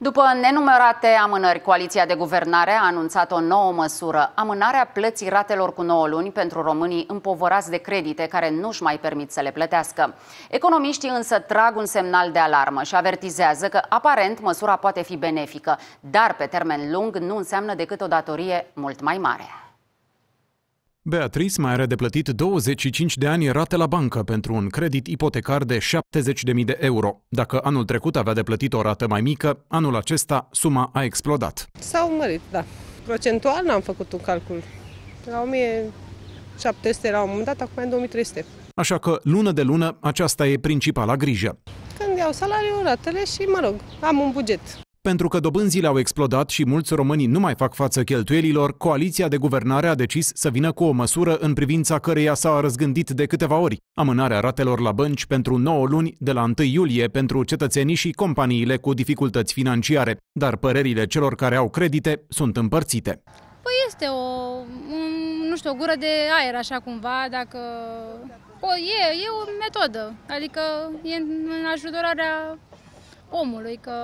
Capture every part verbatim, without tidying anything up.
După nenumărate amânări, coaliția de guvernare a anunțat o nouă măsură, amânarea plății ratelor cu nouă luni pentru românii împovărați de credite care nu-și mai permit să le plătească. Economiștii însă trag un semnal de alarmă și avertizează că, aparent, măsura poate fi benefică, dar pe termen lung nu înseamnă decât o datorie mult mai mare. Beatrice mai are de plătit douăzeci și cinci de ani rate la bancă pentru un credit ipotecar de șaptezeci de mii de euro. Dacă anul trecut avea de plătit o rată mai mică, anul acesta suma a explodat. S-au mărit, da. Procentual n-am făcut un calcul. La o mie șapte sute la un moment dat, acum e două mii trei sute. Așa că, lună de lună, aceasta e principala grijă. Când iau salariul, ratele și, mă rog, am un buget. Pentru că dobânzile au explodat și mulți români nu mai fac față cheltuielilor, coaliția de guvernare a decis să vină cu o măsură în privința căreia s-a răzgândit de câteva ori: amânarea ratelor la bănci pentru nouă luni de la întâi iulie pentru cetățenii și companiile cu dificultăți financiare. Dar părerile celor care au credite sunt împărțite. Păi este o, un, nu știu, o gură de aer, așa cumva, dacă... O, e, e o metodă, adică e în ajutorarea omului, că...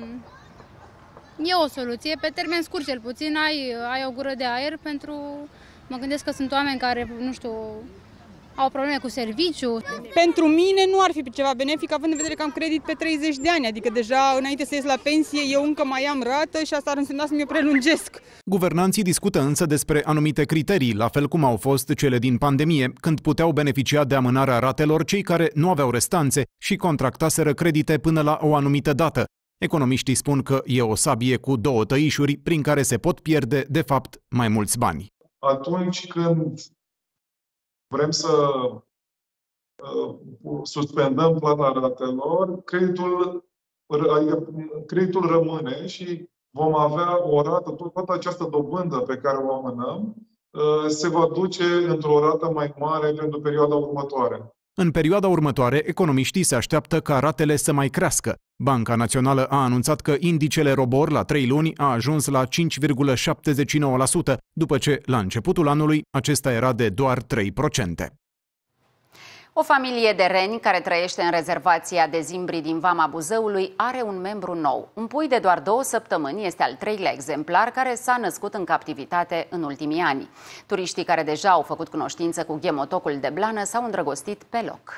E o soluție, pe termen scurt cel puțin, ai, ai o gură de aer pentru... Mă gândesc că sunt oameni care, nu știu, au probleme cu serviciu. Pentru mine nu ar fi ceva benefic, având în vedere că am credit pe treizeci de ani, adică deja înainte să ies la pensie eu încă mai am rată și asta ar însemna să mi-o prelungesc. Guvernanții discută însă despre anumite criterii, la fel cum au fost cele din pandemie, când puteau beneficia de amânarea ratelor cei care nu aveau restanțe și contractaseră credite până la o anumită dată. Economiștii spun că e o sabie cu două tăișuri prin care se pot pierde, de fapt, mai mulți bani. Atunci când vrem să uh, suspendăm plata ratelor, creditul, adică creditul rămâne și vom avea o rată, toată această dobândă pe care o amânăm, uh, se va duce într-o rată mai mare pentru perioada următoare. În perioada următoare, economiștii se așteaptă ca ratele să mai crească. Banca Națională a anunțat că indicele ROBOR la trei luni a ajuns la cinci virgulă șaptezeci și nouă la sută, după ce, la începutul anului, acesta era de doar trei la sută. O familie de reni care trăiește în rezervația de Zimbri din Vama Buzăului are un membru nou. Un pui de doar două săptămâni este al treilea exemplar care s-a născut în captivitate în ultimii ani. Turiștii care deja au făcut cunoștință cu ghemotocul de blană s-au îndrăgostit pe loc.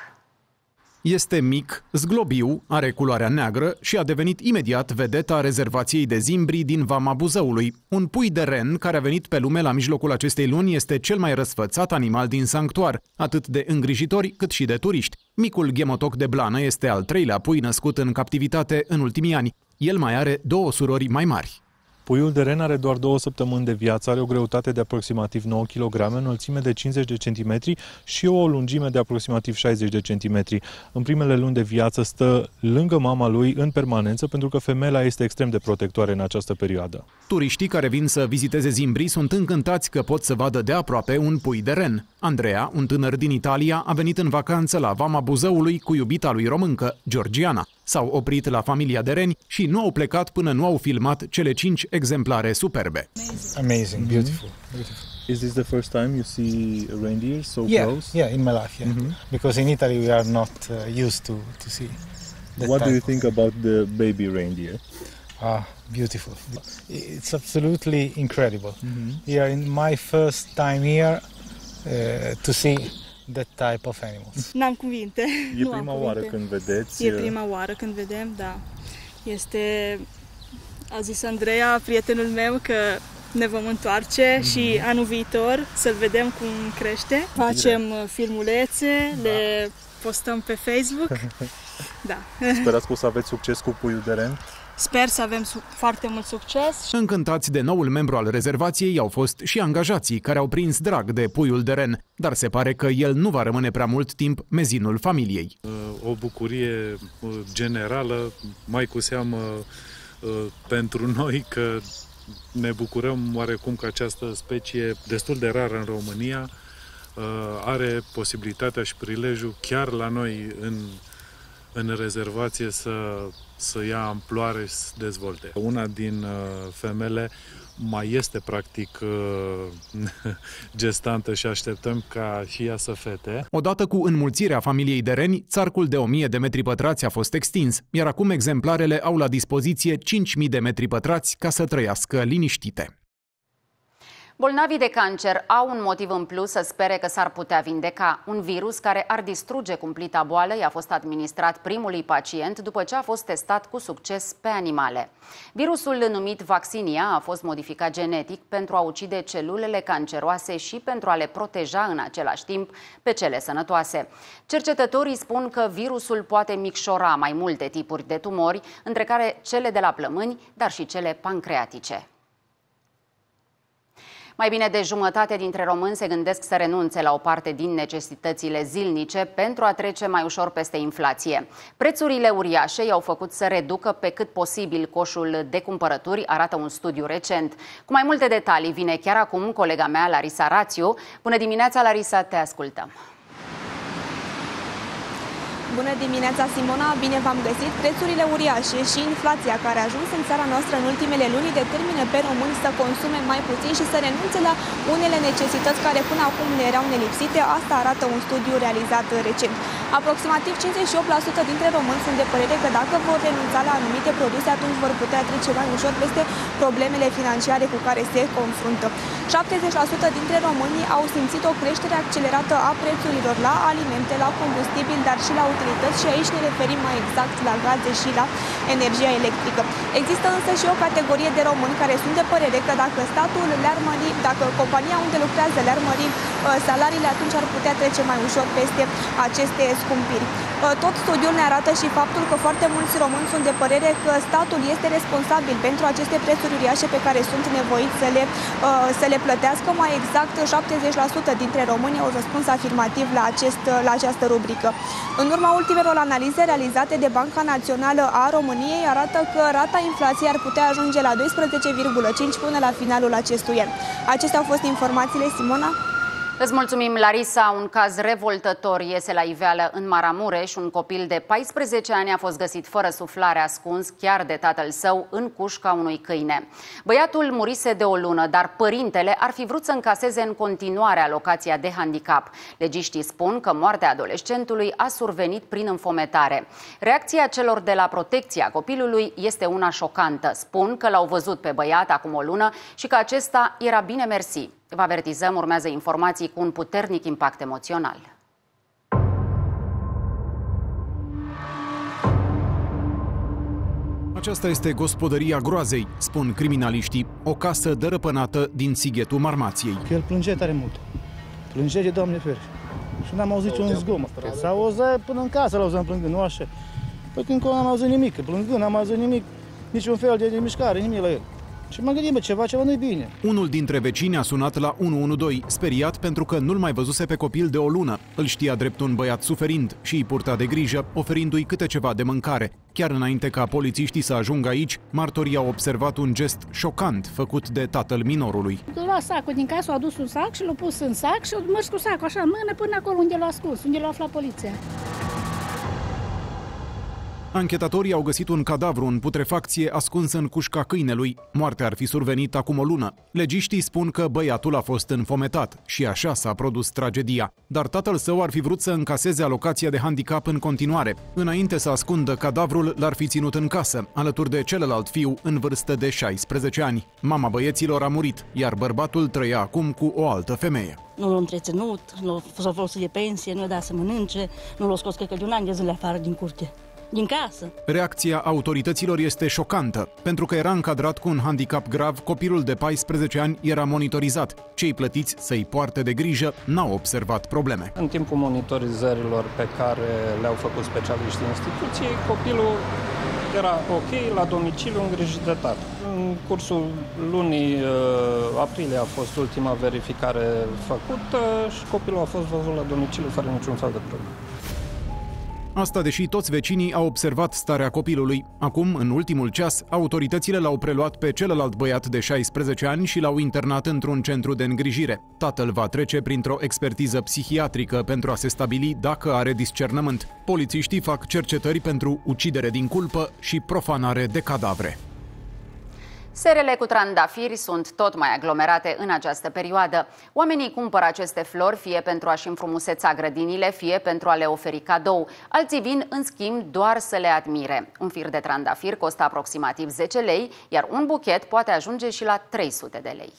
Este mic, zglobiu, are culoarea neagră și a devenit imediat vedeta rezervației de Zimbri din Vama Buzăului. Un pui de ren care a venit pe lume la mijlocul acestei luni este cel mai răsfățat animal din sanctuar, atât de îngrijitori cât și de turiști. Micul ghemotoc de blană este al treilea pui născut în captivitate în ultimii ani. El mai are două surori mai mari. Puiul de ren are doar două săptămâni de viață, are o greutate de aproximativ nouă kilograme, înălțime de cincizeci de centimetri și o lungime de aproximativ șaizeci de centimetri. În primele luni de viață stă lângă mama lui în permanență, pentru că femeia este extrem de protectoare în această perioadă. Turiștii care vin să viziteze Zimbri sunt încântați că pot să vadă de aproape un pui de ren. Andreea, un tânăr din Italia, a venit în vacanță la Vama Buzăului cu iubita lui româncă, Georgiana. S-au oprit la familia de reni și nu au plecat până nu au filmat cele cinci exemplare superbe. Amazing, beautiful, beautiful. Is this the first time you see a reindeer so yeah, close? Yeah, in my life, yeah. Mm-hmm. Because in Italy we are not uh, used to to see that. What do you type think of... about the baby reindeer? Ah, beautiful. It's absolutely incredible. Mm-hmm. Yeah, in my first time here uh, to see that type of animals. N-am cuvinte. E nu prima am oară cuvinte. când vedeți? E prima oară când vedem, da. Este, a zis Andreea, prietenul meu, că ne vom întoarce mm-hmm. și anul viitor să-l vedem cum crește. Facem filmulețe, da. Le postăm pe Facebook. Da. Sperați că o să aveți succes cu puiul de ren? Sper să avem foarte mult succes. Încântați de noul membru al rezervației au fost și angajații care au prins drag de puiul de ren, dar se pare că el nu va rămâne prea mult timp mezinul familiei. O bucurie generală, mai cu seamă pentru noi, că ne bucurăm oarecum că această specie destul de rară în România are posibilitatea și prilejul chiar la noi în în rezervație să, să ia amploare și să se dezvolte. Una din femele mai este practic gestantă și așteptăm ca și ea să fete. Odată cu înmulțirea familiei de reni, țarcul de o mie de metri pătrați a fost extins, iar acum exemplarele au la dispoziție cinci mii de metri pătrați ca să trăiască liniștite. Bolnavii de cancer au un motiv în plus să spere că s-ar putea vindeca. Un virus care ar distruge cumplita boală i-a fost administrat primului pacient după ce a fost testat cu succes pe animale. Virusul numit Vaccinia a fost modificat genetic pentru a ucide celulele canceroase și pentru a le proteja în același timp pe cele sănătoase. Cercetătorii spun că virusul poate micșora mai multe tipuri de tumori, între care cele de la plămâni, dar și cele pancreatice. Mai bine de jumătate dintre români se gândesc să renunțe la o parte din necesitățile zilnice pentru a trece mai ușor peste inflație. Prețurile uriașe i-au făcut să reducă pe cât posibil coșul de cumpărături, arată un studiu recent. Cu mai multe detalii vine chiar acum colega mea, Larisa Rațiu. Bună dimineața, Larisa, te ascultăm! Bună dimineața, Simona! Bine v-am găsit! Prețurile uriașe și inflația care a ajuns în țara noastră în ultimele luni determină pe români să consume mai puțin și să renunțe la unele necesități care până acum le erau nelipsite. Asta arată un studiu realizat recent. Aproximativ cincizeci și opt la sută dintre români sunt de părere că dacă vor renunța la anumite produse, atunci vor putea trece mai ușor peste problemele financiare cu care se confruntă. șaptezeci la sută dintre români au simțit o creștere accelerată a prețurilor la alimente, la combustibil, dar și la utilități și aici ne referim mai exact la gaze și la energia electrică. Există însă și o categorie de români care sunt de părere că dacă statul le-ar mări, dacă compania unde lucrează le-ar mări salariile, atunci ar putea trece mai ușor peste aceste scumpiri. Tot studiul ne arată și faptul că foarte mulți români sunt de părere că statul este responsabil pentru aceste prețuri uriașe pe care sunt nevoiți să le, să le plătească. Mai exact, șaptezeci la sută dintre români au răspuns afirmativ la, acest, la această rubrică. În urma ultimelor analize realizate de Banca Națională a României arată că rata inflației ar putea ajunge la doisprezece virgulă cinci până la finalul acestui an. Acestea au fost informațiile, Simona. Îți mulțumim, Larisa. Un caz revoltător iese la iveală în Maramureș. Un copil de paisprezece ani a fost găsit fără suflare, ascuns chiar de tatăl său în cușca unui câine. Băiatul murise de o lună, dar părintele ar fi vrut să încaseze în continuare alocația de handicap. Legiștii spun că moartea adolescentului a survenit prin înfometare. Reacția celor de la protecția copilului este una șocantă. Spun că l-au văzut pe băiat acum o lună și că acesta era bine mersi. Vă avertizăm, urmează informații cu un puternic impact emoțional. Aceasta este gospodăria groazei, spun criminaliștii, o casă dărăpânată din Sighetul Marmației. El plânge tare mult. Plânge de Doamne ferește. Și n-am auzit un zgomot. S-a auzit până în casă, l-auzeam plângând, nu așa. Păi când n-am auzit nimic, plângând, n-am auzit nimic, niciun fel de, de mișcare, nimic la el. Și mă gândim, bă, ceva, ceva nu-i bine. Unul dintre vecini a sunat la unu unu doi, speriat pentru că nu-l mai văzuse pe copil de o lună. Îl știa drept un băiat suferind și îi purta de grijă, oferindu-i câte ceva de mâncare. Chiar înainte ca polițiștii să ajungă aici, martorii au observat un gest șocant făcut de tatăl minorului. A luat sacul din casă, a adus un sac și l-a pus în sac și a mers cu sacul așa în mână până acolo unde l-a ascuns, unde l-a aflat poliția. Anchetatorii au găsit un cadavru în putrefacție ascuns în cușca câinelui. Moartea ar fi survenit acum o lună. Legiștii spun că băiatul a fost înfometat și așa s-a produs tragedia. Dar tatăl său ar fi vrut să încaseze alocația de handicap în continuare. Înainte să ascundă cadavrul, l-ar fi ținut în casă, alături de celălalt fiu în vârstă de șaisprezece ani. Mama băieților a murit, iar bărbatul trăia acum cu o altă femeie. Nu l-a întreținut, nu s-a folosit de pensie, nu i-a dat să mănânce, nu l-a scos, cred că de un an de zile afară din curte. Din casă. Reacția autorităților este șocantă. Pentru că era încadrat cu un handicap grav, copilul de paisprezece ani era monitorizat. Cei plătiți să-i poarte de grijă n-au observat probleme. În timpul monitorizărilor pe care le-au făcut specialiștii instituției, copilul era ok, la domiciliu, îngrijit de tată. În cursul lunii aprilie a fost ultima verificare făcută și copilul a fost văzut la domiciliu fără niciun fel de problemă. Asta deși toți vecinii au observat starea copilului. Acum, în ultimul ceas, autoritățile l-au preluat pe celălalt băiat de șaisprezece ani și l-au internat într-un centru de îngrijire. Tatăl va trece printr-o expertiză psihiatrică pentru a se stabili dacă are discernământ. Polițiștii fac cercetări pentru ucidere din culpă și profanare de cadavre. Serele cu trandafiri sunt tot mai aglomerate în această perioadă. Oamenii cumpără aceste flori fie pentru a-și înfrumuseța grădinile, fie pentru a le oferi cadou. Alții vin, în schimb, doar să le admire. Un fir de trandafir costă aproximativ zece lei, iar un buchet poate ajunge și la trei sute de lei.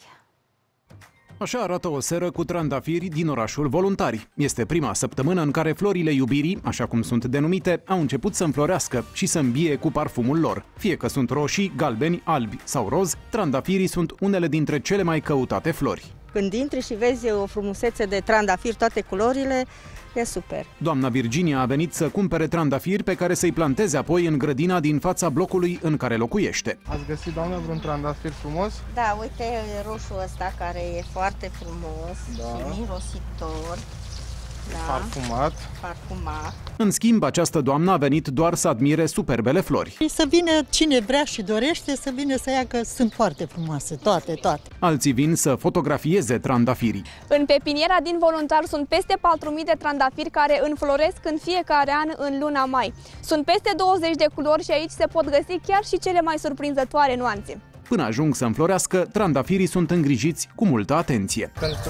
Așa arată o seră cu trandafiri din orașul Voluntari. Este prima săptămână în care florile iubirii, așa cum sunt denumite, au început să înflorească și să îmbie cu parfumul lor. Fie că sunt roșii, galbeni, albi sau roz, trandafirii sunt unele dintre cele mai căutate flori. Când intri și vezi o frumusețe de trandafiri, toate culorile, e super. Doamna Virginia a venit să cumpere trandafiri pe care să-i planteze apoi în grădina din fața blocului în care locuiește. Ați găsit, doamnă, vreun trandafir frumos? Da, uite roșul ăsta care e foarte frumos da. și mirositor. Da. Parfumat. Parfumat. În schimb, această doamnă a venit doar să admire superbele flori. Să vină cine vrea și dorește să vină să ia, că sunt foarte frumoase, toate, toate. Alții vin să fotografieze trandafirii. În pepiniera din Voluntar sunt peste patru mii de trandafiri care înfloresc în fiecare an în luna mai. Sunt peste douăzeci de culori și aici se pot găsi chiar și cele mai surprinzătoare nuanțe. Până ajung să înflorească, trandafirii sunt îngrijiți cu multă atenție. Pentru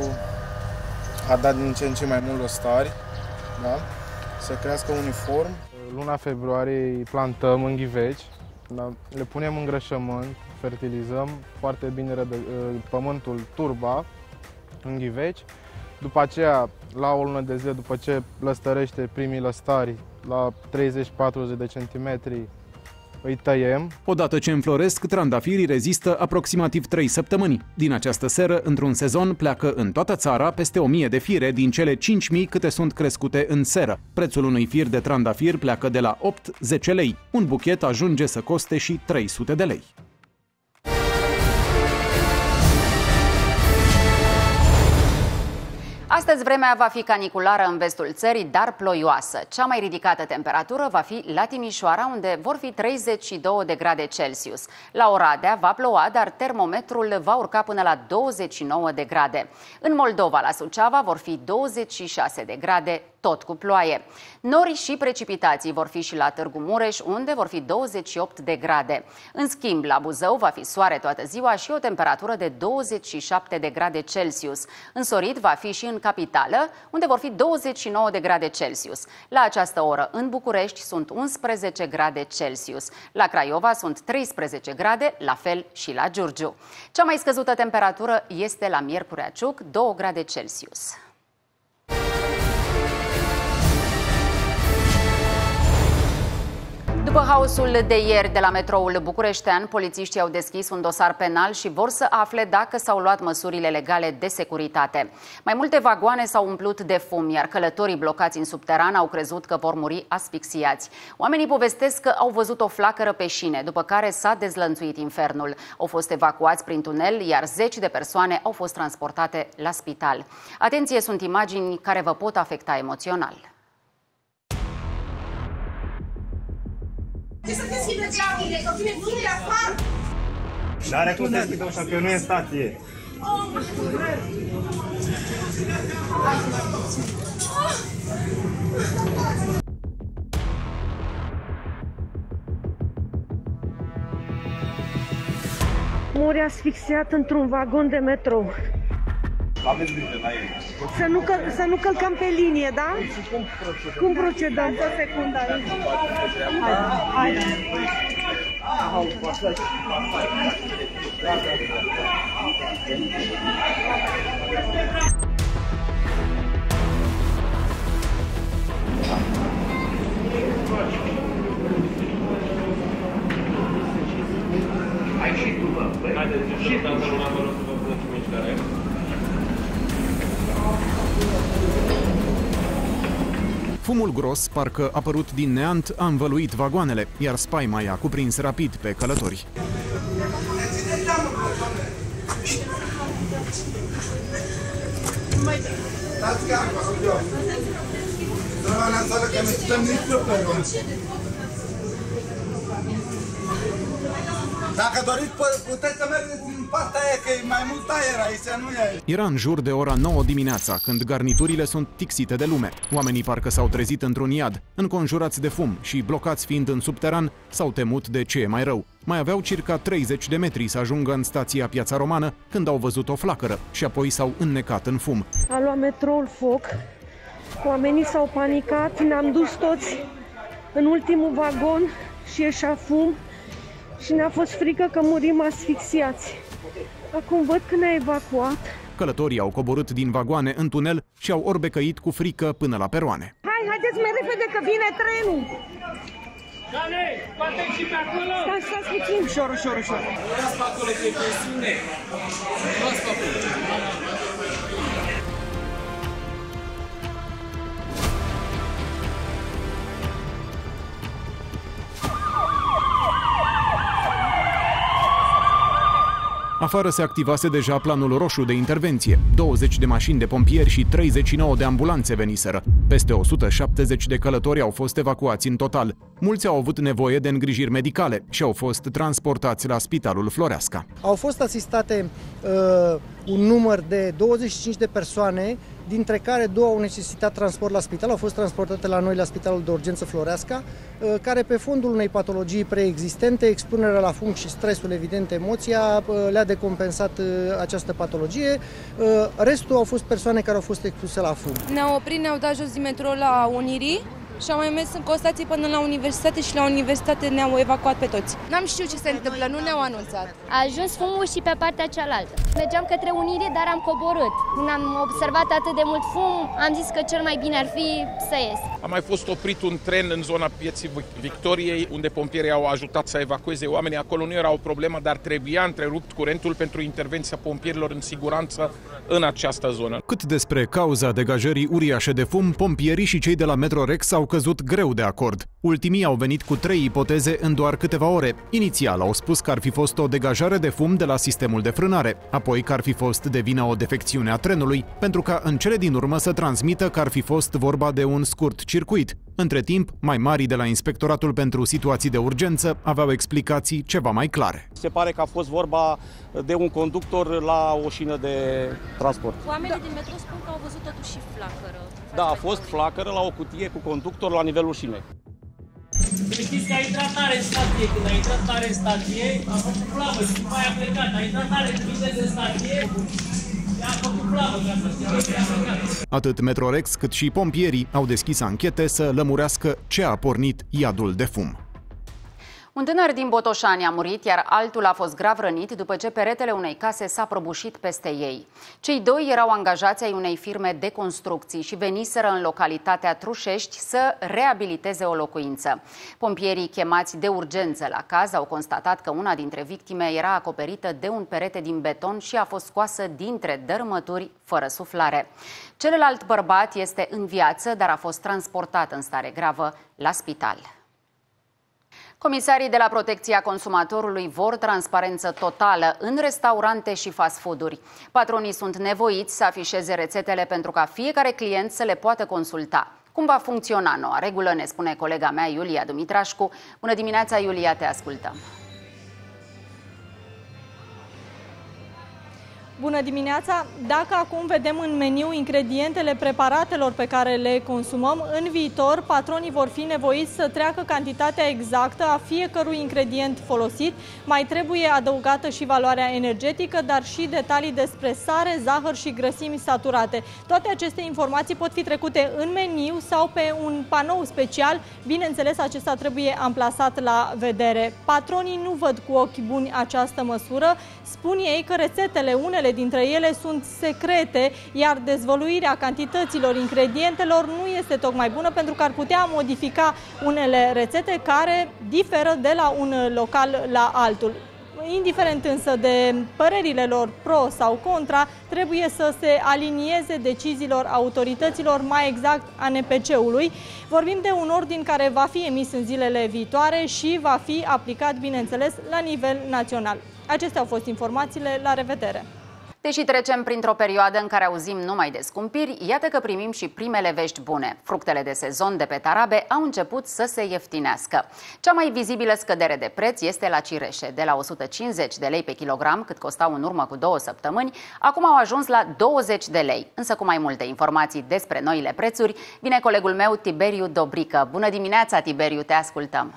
a da din ce în ce mai mult lăstari, da? Să crească uniform. Luna februarie îi plantăm în ghiveci, da? Le punem îngrășământ, fertilizăm foarte bine pământul turba în ghiveci. După aceea, la o lună de zile, după ce lăstărește primii lăstari la treizeci patruzeci de centimetri, îi tăiem. Odată ce înfloresc, trandafirii rezistă aproximativ trei săptămâni. Din această seră, într-un sezon, pleacă în toată țara peste o mie de fire din cele cinci mii câte sunt crescute în seră. Prețul unui fir de trandafir pleacă de la opt zece lei. Un buchet ajunge să coste și trei sute de lei. Astăzi vremea va fi caniculară în vestul țării, dar ploioasă. Cea mai ridicată temperatură va fi la Timișoara, unde vor fi treizeci și două de grade Celsius. La Oradea va ploua, dar termometrul va urca până la douăzeci și nouă de grade. În Moldova, la Suceava, vor fi douăzeci și șase de grade, tot cu ploaie. Nori și precipitații vor fi și la Târgu Mureș, unde vor fi douăzeci și opt de grade. În schimb, la Buzău va fi soare toată ziua și o temperatură de douăzeci și șapte de grade Celsius. Însorit va fi și în capitală, unde vor fi douăzeci și nouă de grade Celsius. La această oră, în București, sunt unsprezece grade Celsius. La Craiova sunt treisprezece grade, la fel și la Giurgiu. Cea mai scăzută temperatură este la Miercurea Ciuc, două grade Celsius. După haosul de ieri de la metroul bucureștean, polițiștii au deschis un dosar penal și vor să afle dacă s-au luat măsurile legale de securitate. Mai multe vagoane s-au umplut de fum, iar călătorii blocați în subteran au crezut că vor muri asfixiați. Oamenii povestesc că au văzut o flacără pe șine, după care s-a dezlănțuit infernul. Au fost evacuați prin tunel, iar zeci de persoane au fost transportate la spital. Atenție, sunt imagini care vă pot afecta emoțional. Să deschideți geamurile, că vine vântul afară! N-are cum să deschidă ușa, că eu nu e în stație. Mori asfixiat într-un vagon de metrou. Aveți grijă la ei. Să nu, că, să nu călcăm pe linie, da? Cum procedăm? Cum procedăm? O secundă aici. Hai, hai. Ai și tu, bă. Haideți, și dacă nu am văzut să vă puneți mișcare. Fumul gros, parcă apărut din neant, a învăluit vagoanele, iar spaima i-a cuprins rapid pe călători. Dacă doriți, puteți să mergeți în partea aia, că e mai mult aer aici, nu e. Era în jur de ora nouă dimineața, când garniturile sunt tixite de lume. Oamenii parcă s-au trezit într-un iad, înconjurați de fum și blocați fiind în subteran, s-au temut de ce e mai rău. Mai aveau circa treizeci de metri să ajungă în stația Piața Romană, când au văzut o flacără și apoi s-au înnecat în fum. A luat metroul foc, oamenii s-au panicat, ne-am dus toți în ultimul vagon și ieșea fum. Și ne-a fost frică că murim asfixiați. Acum văd că ne-a evacuat. Călătorii au coborât din vagoane în tunel și au orbecăit cu frică până la peroane. Hai, haideți mai repede că vine trenul! Doamne, poate și pe acolo! Stai, stați puțin, ușor, ușor, ușor. Luați acolo de presiune! Luați acolo! Afară se activase deja planul roșu de intervenție. douăzeci de mașini de pompieri și treizeci și nouă de ambulanțe veniseră. Peste o sută șaptezeci de călători au fost evacuați în total. Mulți au avut nevoie de îngrijiri medicale și au fost transportați la Spitalul Floreasca. Au fost asistate uh, un număr de douăzeci și cinci de persoane, dintre care două au necesitat transport la spital, au fost transportate la noi la Spitalul de Urgență Floreasca, care pe fondul unei patologii preexistente, expunerea la fum și stresul, evident, emoția, le-a decompensat această patologie. Restul au fost persoane care au fost expuse la fum. Ne-au oprit, ne-au dat jos din metrou la Unirii și am mai mers în Constație până la universitate și la universitate ne-au evacuat pe toți. N-am știut ce se întâmplă, nu ne-au anunțat. A ajuns fumul și pe partea cealaltă. Mergeam către Unirii, dar am coborât. Când am observat atât de mult fum, am zis că cel mai bine ar fi să ies. A mai fost oprit un tren în zona Pieții Victoriei, unde pompierii au ajutat să evacueze oamenii. Acolo nu era o problemă, dar trebuia întrerupt curentul pentru intervenția pompierilor în siguranță în această zonă. Cât despre cauza degajării uriașe de fum, pompierii și cei de la Metrorex au căzut greu de acord. Ultimii au venit cu trei ipoteze în doar câteva ore. Inițial au spus că ar fi fost o degajare de fum de la sistemul de frânare, apoi că ar fi fost de vină o defecțiune a trenului, pentru ca în cele din urmă să transmită că ar fi fost vorba de un scurt circuit. Între timp, mai mari de la Inspectoratul pentru Situații de Urgență aveau explicații ceva mai clare. Se pare că a fost vorba de un conductor la o șină de transport. Oamenii din metro spun că au văzut totuși și flacără. Da, a fost flacără la o cutie cu conductor la nivelul șinei. Știți că a intrat tare în stație, când a intrat tare în stație, a făcut plavă și după aia a plecat. A intrat tare în viteză în stație, a făcut plavă ca să știți, a plecat. Atât Metrorex cât și pompierii au deschis anchete să lămurească ce a pornit iadul de fum. Un tânăr din Botoșani a murit, iar altul a fost grav rănit după ce peretele unei case s-a prăbușit peste ei. Cei doi erau angajați ai unei firme de construcții și veniseră în localitatea Trușești să reabiliteze o locuință. Pompierii chemați de urgență la caz au constatat că una dintre victime era acoperită de un perete din beton și a fost scoasă dintre dărâmături fără suflare. Celălalt bărbat este în viață, dar a fost transportat în stare gravă la spital. Comisarii de la Protecția Consumatorului vor transparență totală în restaurante și fast food-uri. Patronii sunt nevoiți să afișeze rețetele pentru ca fiecare client să le poată consulta. Cum va funcționa noua regulă, ne spune colega mea Iulia Dumitrașcu. Bună dimineața, Iulia, te ascultăm! Bună dimineața! Dacă acum vedem în meniu ingredientele preparatelor pe care le consumăm, în viitor patronii vor fi nevoiți să treacă cantitatea exactă a fiecărui ingredient folosit. Mai trebuie adăugată și valoarea energetică, dar și detalii despre sare, zahăr și grăsimi saturate. Toate aceste informații pot fi trecute în meniu sau pe un panou special. Bineînțeles, acesta trebuie amplasat la vedere. Patronii nu văd cu ochi buni această măsură. Spun ei că rețetele, unele dintre ele, sunt secrete, iar dezvăluirea cantităților ingredientelor nu este tocmai bună, pentru că ar putea modifica unele rețete care diferă de la un local la altul. Indiferent însă de părerile lor pro sau contra, trebuie să se alinieze deciziilor autorităților, mai exact a N P C-ului. Vorbim de un ordin care va fi emis în zilele viitoare și va fi aplicat, bineînțeles, la nivel național. Acestea au fost informațiile. La revedere! Deși trecem printr-o perioadă în care auzim numai de scumpiri, iată că primim și primele vești bune. Fructele de sezon de pe tarabe au început să se ieftinească. Cea mai vizibilă scădere de preț este la cireșe. De la o sută cincizeci de lei pe kilogram, cât costau în urmă cu două săptămâni, acum au ajuns la douăzeci de lei. Însă cu mai multe informații despre noile prețuri, vine colegul meu Tiberiu Dobrică. Bună dimineața, Tiberiu, te ascultăm!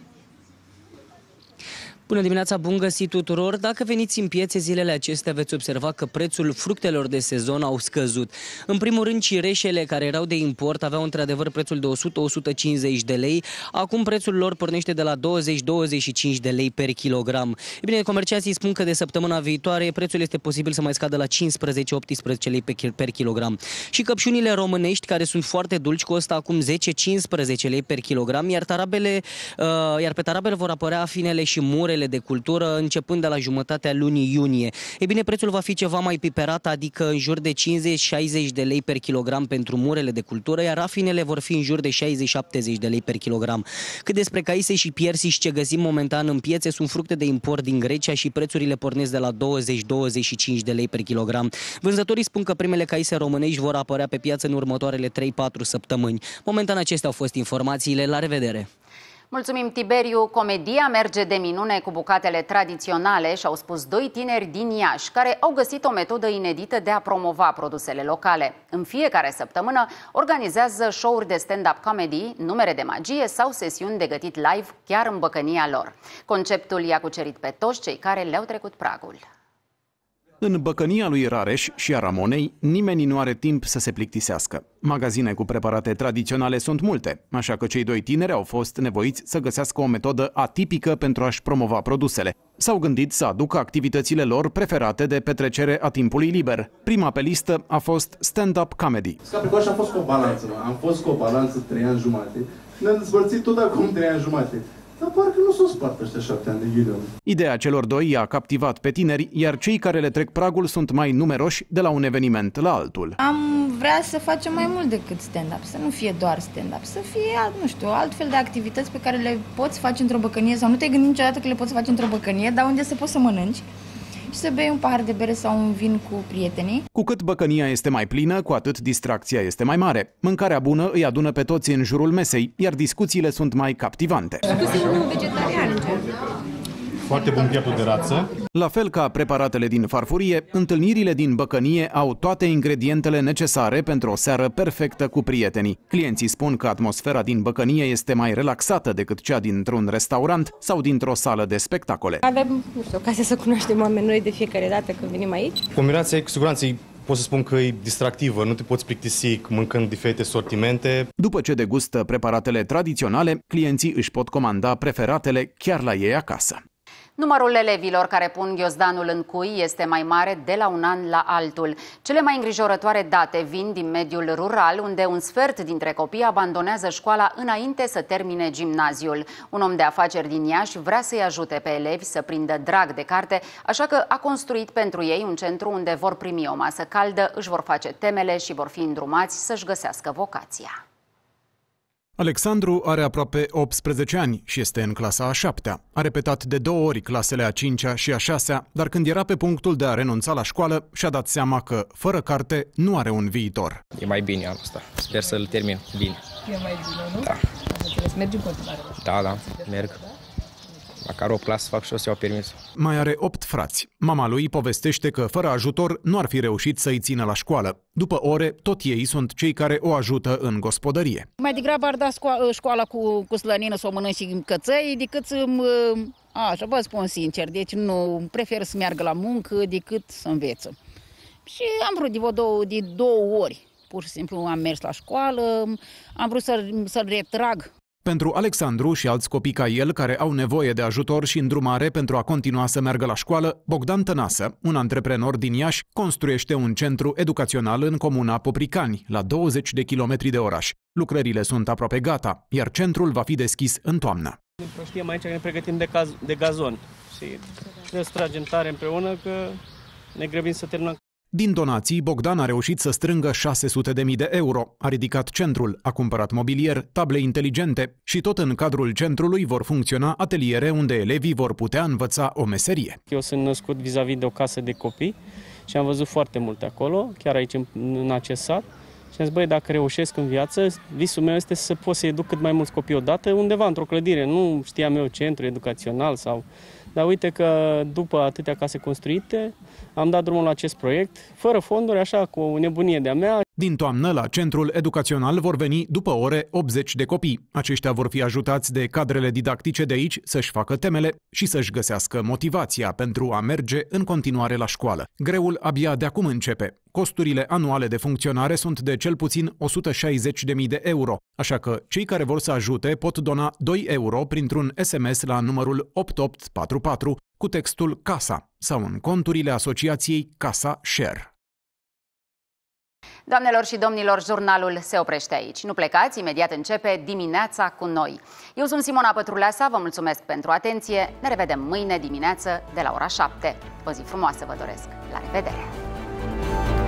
Bună dimineața, bun găsit tuturor! Dacă veniți în piețe zilele acestea, veți observa că prețul fructelor de sezon au scăzut. În primul rând, cireșele care erau de import aveau într-adevăr prețul de o sută - o sută cincizeci de lei. Acum prețul lor pornește de la douăzeci - douăzeci și cinci de lei per kilogram. E bine, comercianții spun că de săptămâna viitoare prețul este posibil să mai scadă la cincisprezece - optsprezece lei per kilogram. Și căpșunile românești, care sunt foarte dulci, costă acum zece - cincisprezece lei per kilogram, iar tarabele, uh, iar pe tarabele vor apărea afinele și murele de cultură începând de la jumătatea lunii iunie. E bine, prețul va fi ceva mai piperat, adică în jur de cincizeci - șaizeci de lei per kilogram pentru murele de cultură, iar rafinele vor fi în jur de șaizeci - șaptezeci de lei per kilogram. Cât despre caise și piersici ce găsim momentan în piețe, sunt fructe de import din Grecia și prețurile pornesc de la douăzeci - douăzeci și cinci de lei per kilogram. Vânzătorii spun că primele caise românești vor apărea pe piață în următoarele trei - patru săptămâni. Momentan acestea au fost informațiile. La revedere! Mulțumim, Tiberiu! Comedia merge de minune cu bucatele tradiționale, și-au spus doi tineri din Iași, care au găsit o metodă inedită de a promova produsele locale. În fiecare săptămână organizează show-uri de stand-up comedy, numere de magie sau sesiuni de gătit live chiar în băcănia lor. Conceptul i-a cucerit pe toți cei care le-au trecut pragul. În băcănia lui Rareș și a Ramonei, nimeni nu are timp să se plictisească. Magazine cu preparate tradiționale sunt multe, așa că cei doi tineri au fost nevoiți să găsească o metodă atipică pentru a-și promova produsele. S-au gândit să aducă activitățile lor preferate de petrecere a timpului liber. Prima pe listă a fost stand-up comedy. Scapricoaș am fost cu o balanță, mă. Am fost cu o balanță trei ani jumate. Ne-am dezvălțit tot acum trei ani jumate. Dar parcă nu s-o spart ăștia șapte ani de ghidon. Ideea celor doi i-a captivat pe tineri, iar cei care le trec pragul sunt mai numeroși de la un eveniment la altul. Am vrea să facem mai mult decât stand-up, să nu fie doar stand-up, să fie, nu știu, altfel de activități pe care le poți face într-o băcănie sau nu te-ai gândit niciodată că le poți face într-o băcănie, dar unde să poți să mănânci și să bei un pahar de bere sau un vin cu prietenii. Cu cât băcănia este mai plină, cu atât distracția este mai mare. Mâncarea bună îi adună pe toți în jurul mesei, iar discuțiile sunt mai captivante. Foarte bun pieptul de rață. La fel ca preparatele din farfurie, întâlnirile din băcănie au toate ingredientele necesare pentru o seară perfectă cu prietenii. Clienții spun că atmosfera din băcănie este mai relaxată decât cea dintr-un restaurant sau dintr-o sală de spectacole. Avem, nu știu, ocazia să cunoaștem oameni noi de fiecare dată când venim aici. Combinația, cu siguranță, pot să spun că e distractivă, nu te poți plictisi mâncând diferite sortimente. După ce degustă preparatele tradiționale, clienții își pot comanda preferatele chiar la ei acasă. Numărul elevilor care pun ghiozdanul în cui este mai mare de la un an la altul. Cele mai îngrijorătoare date vin din mediul rural, unde un sfert dintre copii abandonează școala înainte să termine gimnaziul. Un om de afaceri din Iași vrea să-i ajute pe elevi să prindă drag de carte, așa că a construit pentru ei un centru unde vor primi o masă caldă, își vor face temele și vor fi îndrumați să-și găsească vocația. Alexandru are aproape optsprezece ani și este în clasa a șaptea. A repetat de două ori clasele a cincea și a șasea, dar când era pe punctul de a renunța la școală, și-a dat seama că, fără carte, nu are un viitor. E mai bine anul ăsta. Sper să-l termin bine. E mai bine, nu? Da. Mergi în continuare. Da, da, merg. Măcar o clasă fac și o să iau permis. Mai are opt frați. Mama lui povestește că, fără ajutor, nu ar fi reușit să-i țină la școală. După ore, tot ei sunt cei care o ajută în gospodărie. Mai degrabă ar da școala, școala cu, cu slănină să o mănânc și cățăi, decât să... Așa, vă spun sincer, deci nu prefer să meargă la muncă decât să înveță. Și am vrut de două, de două ori. Pur și simplu am mers la școală, am vrut să-l, să-l retrag. Pentru Alexandru și alți copii ca el care au nevoie de ajutor și îndrumare pentru a continua să meargă la școală, Bogdan Tănasă, un antreprenor din Iași, construiește un centru educațional în comuna Popricani, la douăzeci de kilometri de oraș. Lucrările sunt aproape gata, iar centrul va fi deschis în toamnă. Știm aici că ne pregătim de, caz, de gazon și trebuie să tragem tare împreună că ne grăbim să terminăm. Din donații, Bogdan a reușit să strângă șase sute de mii de euro, a ridicat centrul, a cumpărat mobilier, table inteligente și tot în cadrul centrului vor funcționa ateliere unde elevii vor putea învăța o meserie. Eu sunt născut vis-a-vis de o casă de copii și am văzut foarte multe acolo, chiar aici în acest sat. Și am zis, băi, dacă reușesc în viață, visul meu este să pot să educ cât mai mulți copii odată undeva într-o clădire. Nu știam eu centru educațional sau... Dar uite că după atâtea case construite, am dat drumul la acest proiect, fără fonduri, așa, cu o nebunie de-a mea. Din toamnă, la centrul educațional vor veni după ore optzeci de copii. Aceștia vor fi ajutați de cadrele didactice de aici să-și facă temele și să-și găsească motivația pentru a merge în continuare la școală. Greul abia de acum începe. Costurile anuale de funcționare sunt de cel puțin o sută șaizeci de mii de euro, așa că cei care vor să ajute pot dona doi euro printr-un S M S la numărul opt opt patru patru cu textul CASA sau în conturile asociației Casa Share. Doamnelor și domnilor, jurnalul se oprește aici. Nu plecați, imediat începe Dimineața cu noi. Eu sunt Simona Pătruleasa, vă mulțumesc pentru atenție. Ne revedem mâine dimineață de la ora șapte. O zi frumoasă vă doresc. La revedere!